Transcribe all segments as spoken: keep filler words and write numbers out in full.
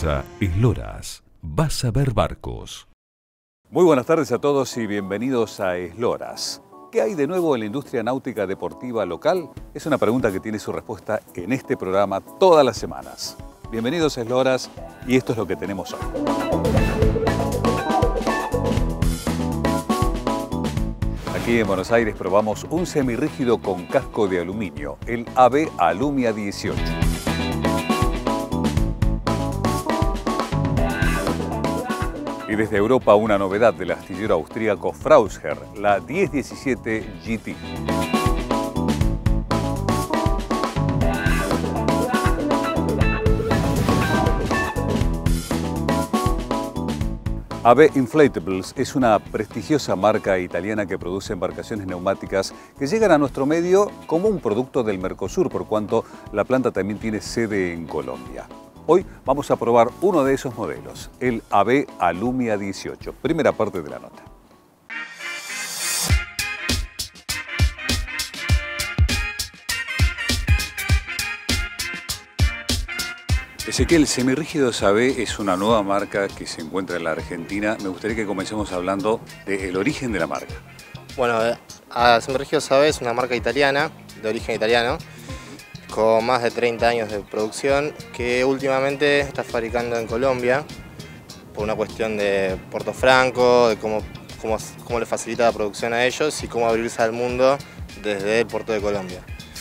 Comienza Esloras. Vas a ver barcos. Muy buenas tardes a todos y bienvenidos a Esloras. ¿Qué hay de nuevo en la industria náutica deportiva local? Es una pregunta que tiene su respuesta en este programa todas las semanas. Bienvenidos a Esloras y esto es lo que tenemos hoy. Aquí en Buenos Aires probamos un semirrígido con casco de aluminio, el A B Alumia dieciocho. Y desde Europa una novedad del astillero austríaco Frauscher, la diez diecisiete G T. A B Inflatables es una prestigiosa marca italiana que produce embarcaciones neumáticas que llegan a nuestro medio como un producto del Mercosur, por cuanto la planta también tiene sede en Colombia. Hoy vamos a probar uno de esos modelos, el A B Alumia dieciocho, primera parte de la nota. Ezequiel, Semirrígidos A B es una nueva marca que se encuentra en la Argentina. Me gustaría que comencemos hablando del origen de la marca. Bueno, Semirrígidos A B es una marca italiana, de origen italiano, con más de treinta años de producción, que últimamente está fabricando en Colombia por una cuestión de Puerto Franco, de cómo, cómo, cómo le facilita la producción a ellos y cómo abrirse al mundo desde el puerto de Colombia.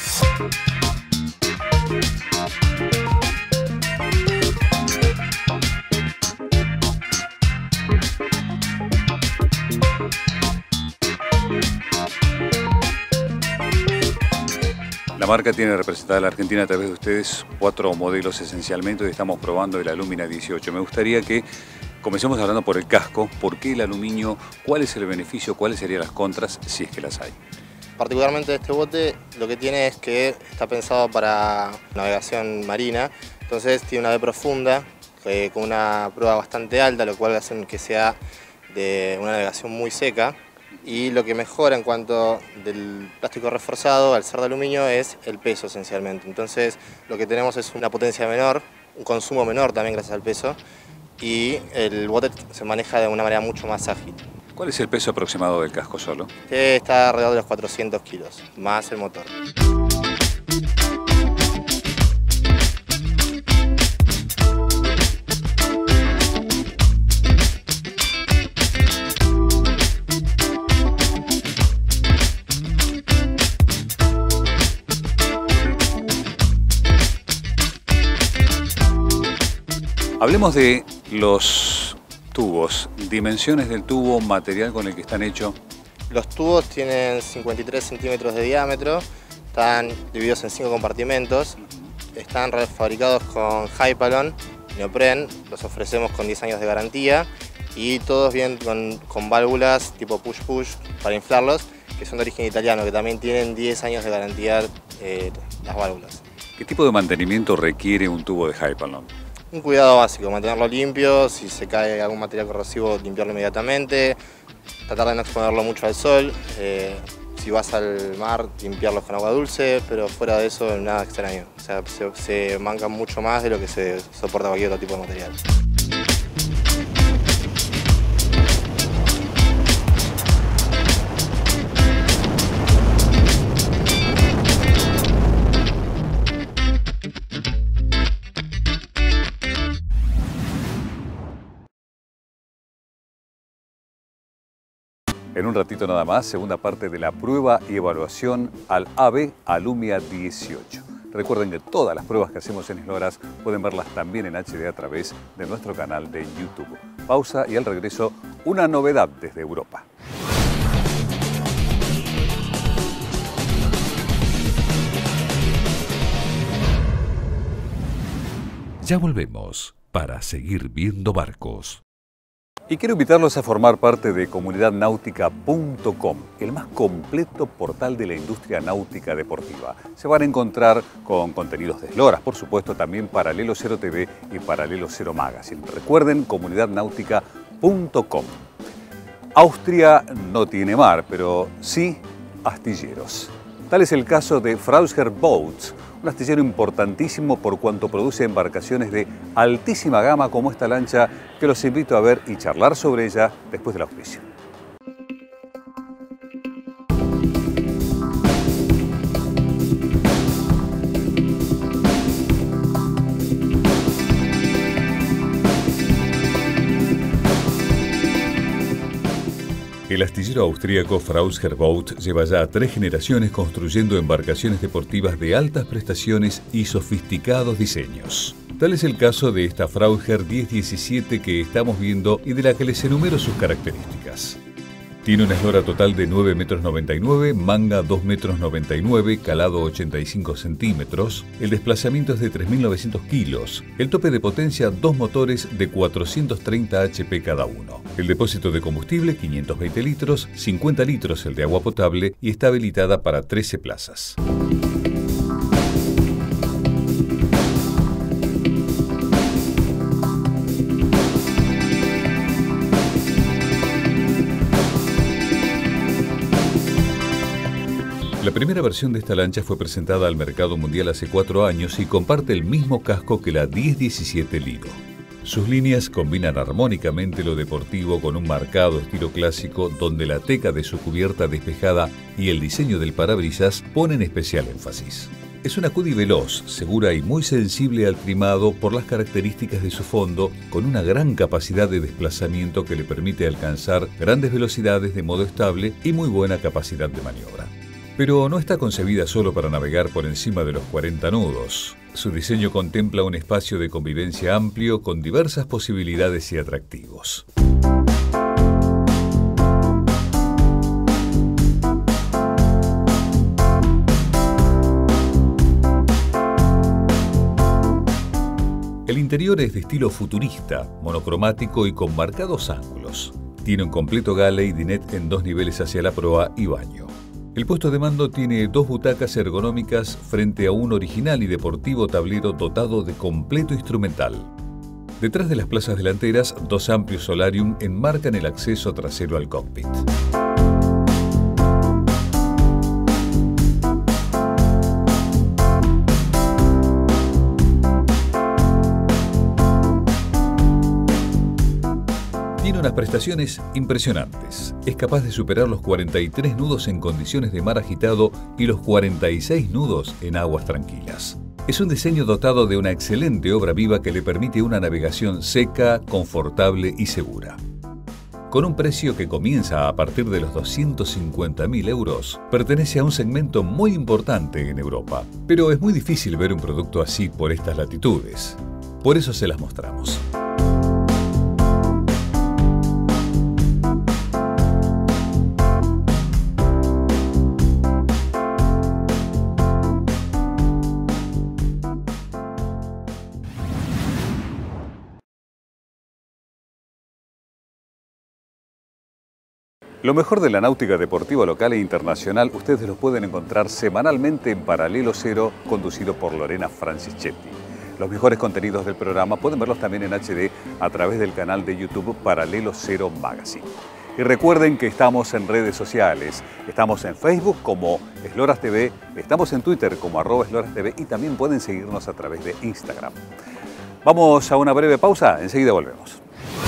La marca tiene representada a la Argentina a través de ustedes cuatro modelos esencialmente y estamos probando el Alumina dieciocho. Me gustaría que comencemos hablando por el casco. ¿Por qué el aluminio? ¿Cuál es el beneficio? ¿Cuáles serían las contras si es que las hay? Particularmente este bote lo que tiene es que está pensado para navegación marina, entonces tiene una B profunda eh, con una prueba bastante alta, lo cual hace que sea de una navegación muy seca. Y lo que mejora en cuanto del plástico reforzado al ser de aluminio es el peso esencialmente. Entonces lo que tenemos es una potencia menor, un consumo menor también gracias al peso, y el bote se maneja de una manera mucho más ágil. ¿Cuál es el peso aproximado del casco solo? Este está alrededor de los cuatrocientos kilos, más el motor. Hablemos de los tubos, dimensiones del tubo, material con el que están hechos. Los tubos tienen cincuenta y tres centímetros de diámetro, están divididos en cinco compartimentos, están fabricados con Hypalon, neopren, los ofrecemos con diez años de garantía y todos vienen con, con válvulas tipo push-push para inflarlos, que son de origen italiano, que también tienen diez años de garantía eh, las válvulas. ¿Qué tipo de mantenimiento requiere un tubo de Hypalon? Un cuidado básico, mantenerlo limpio, si se cae algún material corrosivo, limpiarlo inmediatamente, tratar de no exponerlo mucho al sol, eh, si vas al mar, limpiarlos con agua dulce, pero fuera de eso nada extraño. O sea, se, se mancan mucho más de lo que se soporta cualquier otro tipo de material. En un ratito nada más, segunda parte de la prueba y evaluación al A B Alumia dieciocho. Recuerden que todas las pruebas que hacemos en Esloras pueden verlas también en H D a través de nuestro canal de YouTube. Pausa y al regreso, una novedad desde Europa. Ya volvemos para seguir viendo barcos. Y quiero invitarlos a formar parte de comunidad náutica punto com, el más completo portal de la industria náutica deportiva. Se van a encontrar con contenidos de Esloras, por supuesto, también Paralelo Cero T V y Paralelo Cero Magazine. Recuerden, comunidad náutica punto com. Austria no tiene mar, pero sí astilleros. Tal es el caso de Frauscher Boats, Un astillero importantísimo por cuanto produce embarcaciones de altísima gama como esta lancha que los invito a ver y charlar sobre ella después del auspicio. El astillero austríaco Frauscher Boat lleva ya tres generaciones construyendo embarcaciones deportivas de altas prestaciones y sofisticados diseños. Tal es el caso de esta Frauscher diez diecisiete que estamos viendo y de la que les enumero sus características. Tiene una eslora total de nueve metros noventa y nueve, manga dos metros noventa y nueve, calado ochenta y cinco centímetros, el desplazamiento es de tres mil novecientos kilos, el tope de potencia dos motores de cuatrocientos treinta hache pe cada uno, el depósito de combustible quinientos veinte litros, cincuenta litros el de agua potable y está habilitada para trece plazas. La primera versión de esta lancha fue presentada al mercado mundial hace cuatro años y comparte el mismo casco que la diez diecisiete Lido. Sus líneas combinan armónicamente lo deportivo con un marcado estilo clásico donde la teca de su cubierta despejada y el diseño del parabrisas ponen especial énfasis. Es una Cudi veloz, segura y muy sensible al climado por las características de su fondo, con una gran capacidad de desplazamiento que le permite alcanzar grandes velocidades de modo estable y muy buena capacidad de maniobra. Pero no está concebida solo para navegar por encima de los cuarenta nudos. Su diseño contempla un espacio de convivencia amplio con diversas posibilidades y atractivos. El interior es de estilo futurista, monocromático y con marcados ángulos. Tiene un completo galley y dinette en dos niveles hacia la proa y baño. El puesto de mando tiene dos butacas ergonómicas frente a un original y deportivo tablero dotado de completo instrumental. Detrás de las plazas delanteras, dos amplios solarium enmarcan el acceso trasero al cockpit. Tiene unas prestaciones impresionantes. Es capaz de superar los cuarenta y tres nudos en condiciones de mar agitado y los cuarenta y seis nudos en aguas tranquilas. Es un diseño dotado de una excelente obra viva que le permite una navegación seca, confortable y segura. Con un precio que comienza a partir de los doscientos cincuenta mil euros, pertenece a un segmento muy importante en Europa. Pero es muy difícil ver un producto así por estas latitudes. Por eso se las mostramos. Lo mejor de la náutica deportiva local e internacional ustedes los pueden encontrar semanalmente en Paralelo Cero, conducido por Lorena Francischetti. Los mejores contenidos del programa pueden verlos también en hache de a través del canal de YouTube Paralelo Cero Magazine. Y recuerden que estamos en redes sociales, estamos en Facebook como Esloras T V, estamos en Twitter como arroba Esloras T V y también pueden seguirnos a través de Instagram. Vamos a una breve pausa, enseguida volvemos.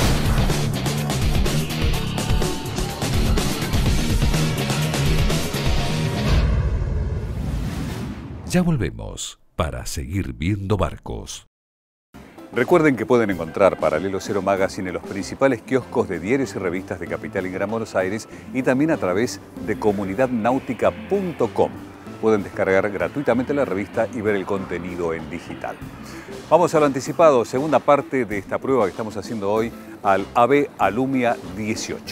Ya volvemos para seguir viendo barcos. Recuerden que pueden encontrar Paralelo Cero Magazine en los principales kioscos de diarios y revistas de Capital y Gran Buenos Aires y también a través de comunidad náutica punto com. Pueden descargar gratuitamente la revista y ver el contenido en digital. Vamos a lo anticipado, segunda parte de esta prueba que estamos haciendo hoy al A V Alumia dieciocho.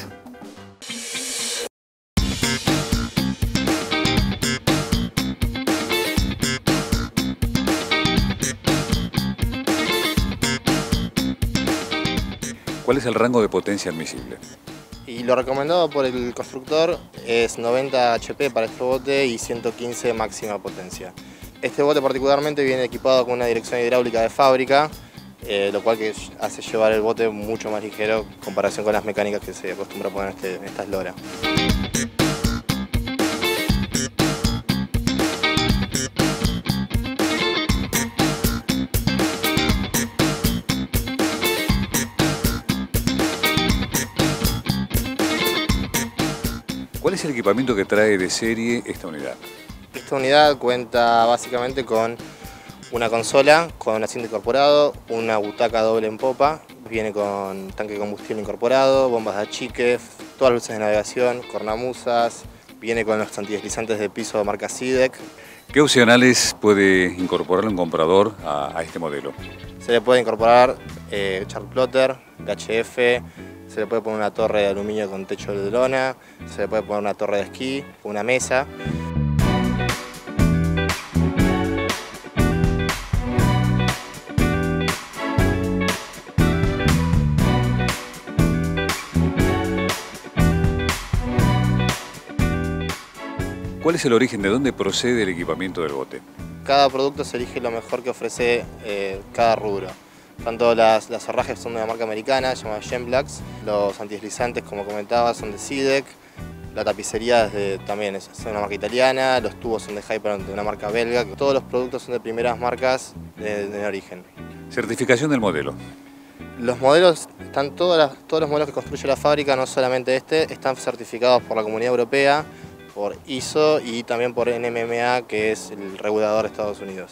¿Cuál es el rango de potencia admisible? Y lo recomendado por el constructor es noventa hache pe para este bote y ciento quince máxima potencia. Este bote particularmente viene equipado con una dirección hidráulica de fábrica, eh, lo cual que hace llevar el bote mucho más ligero en comparación con las mecánicas que se acostumbra a poner en, este, en esta eslora. ¿Cuál es el equipamiento que trae de serie esta unidad? Esta unidad cuenta básicamente con una consola con asiento incorporado, una butaca doble en popa, viene con tanque de combustible incorporado, bombas de achique, todas las luces de navegación, cornamusas, viene con los antideslizantes de piso de marca SIDEC. ¿Qué opcionales puede incorporar un comprador a, a este modelo? Se le puede incorporar eh, chart plotter, H F, se le puede poner una torre de aluminio con techo de lona, se le puede poner una torre de esquí, una mesa. ¿Cuál es el origen, de dónde procede el equipamiento del bote? Cada producto se elige lo mejor que ofrece eh, cada rubro. Tanto las, las herrajes son de una marca americana, llamada Gemblux, los antideslizantes, como comentaba, son de SIDEC, la tapicería es de, también es de una marca italiana, los tubos son de Hyperon, de una marca belga. Todos los productos son de primeras marcas de, de origen. Certificación del modelo. Los modelos, están todas las, todos los modelos que construye la fábrica, no solamente este, están certificados por la Comunidad Europea, por I S O y también por N M M A, que es el regulador de Estados Unidos.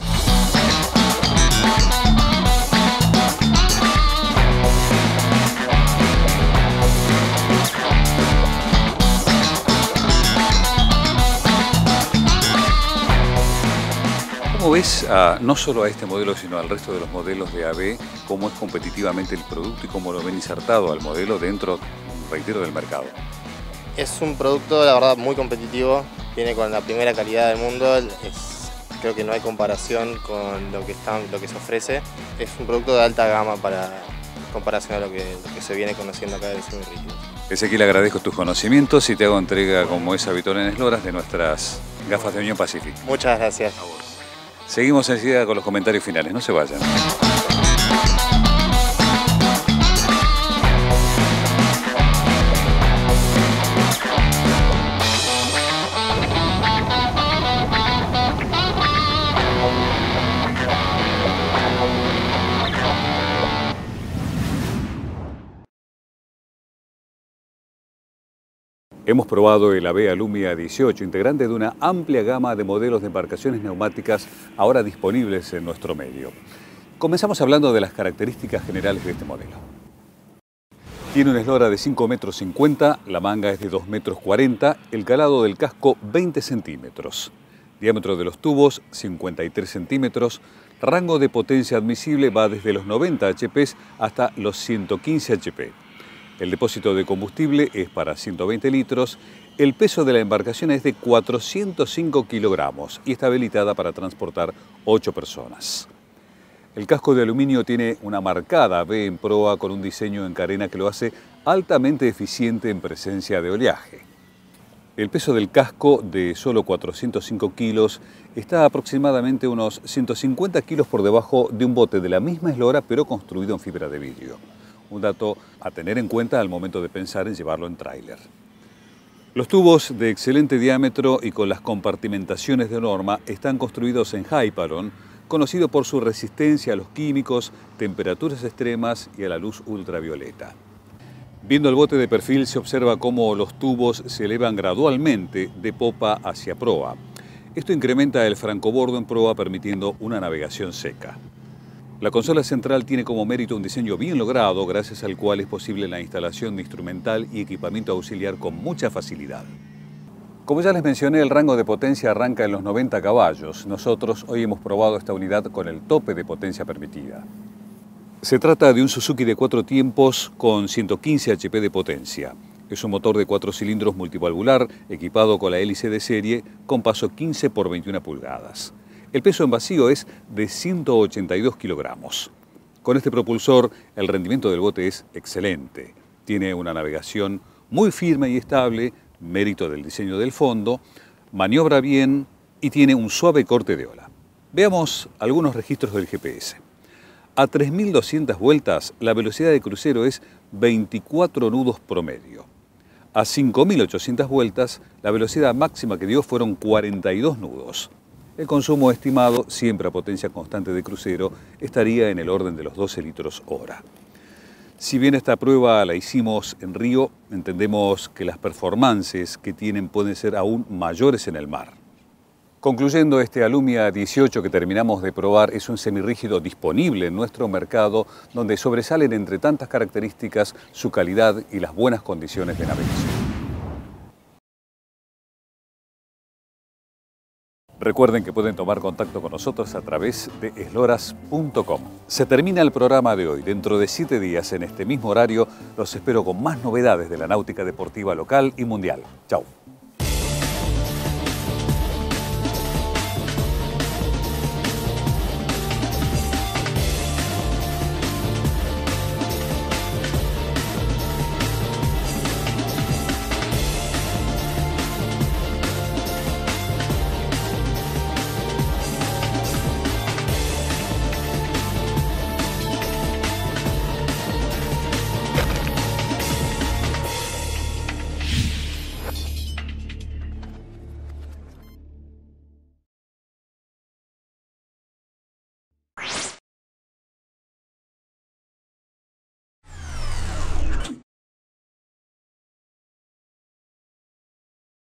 ¿Cómo ves a, no solo a este modelo, sino al resto de los modelos de A B, cómo es competitivamente el producto y cómo lo ven insertado al modelo dentro, reitero, del mercado? Es un producto, la verdad, muy competitivo, viene con la primera calidad del mundo, es, creo que no hay comparación con lo que, está, lo que se ofrece. Es un producto de alta gama para en comparación a lo que, lo que se viene conociendo acá del semirígido. Ezequiel, agradezco tus conocimientos y te hago entrega, como es habitual en Esloras, de nuestras gafas de Unión Pacific. Muchas gracias. Seguimos enseguida con los comentarios finales, no se vayan. Hemos probado el A B Alumia dieciocho, integrante de una amplia gama de modelos de embarcaciones neumáticas ahora disponibles en nuestro medio. Comenzamos hablando de las características generales de este modelo. Tiene una eslora de cinco metros cincuenta, la manga es de dos metros cuarenta, el calado del casco veinte centímetros, diámetro de los tubos cincuenta y tres centímetros, rango de potencia admisible va desde los noventa hache pe hasta los ciento quince hache pe. El depósito de combustible es para ciento veinte litros, el peso de la embarcación es de cuatrocientos cinco kilogramos y está habilitada para transportar ocho personas. El casco de aluminio tiene una marcada V en proa con un diseño en carena que lo hace altamente eficiente en presencia de oleaje. El peso del casco, de solo cuatrocientos cinco kilos, está aproximadamente unos ciento cincuenta kilos por debajo de un bote de la misma eslora pero construido en fibra de vidrio. Un dato a tener en cuenta al momento de pensar en llevarlo en tráiler. Los tubos de excelente diámetro y con las compartimentaciones de norma están construidos en Hyperon, conocido por su resistencia a los químicos, temperaturas extremas y a la luz ultravioleta. Viendo el bote de perfil se observa cómo los tubos se elevan gradualmente de popa hacia proa. Esto incrementa el francobordo en proa permitiendo una navegación seca. La consola central tiene como mérito un diseño bien logrado, gracias al cual es posible la instalación de instrumental y equipamiento auxiliar con mucha facilidad. Como ya les mencioné, el rango de potencia arranca en los noventa caballos. Nosotros hoy hemos probado esta unidad con el tope de potencia permitida. Se trata de un Suzuki de cuatro tiempos con ciento quince hache pe de potencia. Es un motor de cuatro cilindros multivalvular equipado con la hélice de serie con paso quince por veintiuna pulgadas. El peso en vacío es de ciento ochenta y dos kilogramos. Con este propulsor, el rendimiento del bote es excelente. Tiene una navegación muy firme y estable, mérito del diseño del fondo, maniobra bien y tiene un suave corte de ola. Veamos algunos registros del G P S. A tres mil doscientas vueltas, la velocidad de crucero es veinticuatro nudos promedio. A cinco mil ochocientas vueltas, la velocidad máxima que dio fueron cuarenta y dos nudos. El consumo estimado, siempre a potencia constante de crucero, estaría en el orden de los doce litros hora. Si bien esta prueba la hicimos en río, entendemos que las performances que tienen pueden ser aún mayores en el mar. Concluyendo, este Alumia dieciocho que terminamos de probar es un semirrígido disponible en nuestro mercado, donde sobresalen entre tantas características su calidad y las buenas condiciones de navegación. Recuerden que pueden tomar contacto con nosotros a través de esloras punto com. Se termina el programa de hoy. Dentro de siete días, en este mismo horario, los espero con más novedades de la náutica deportiva local y mundial. Chau.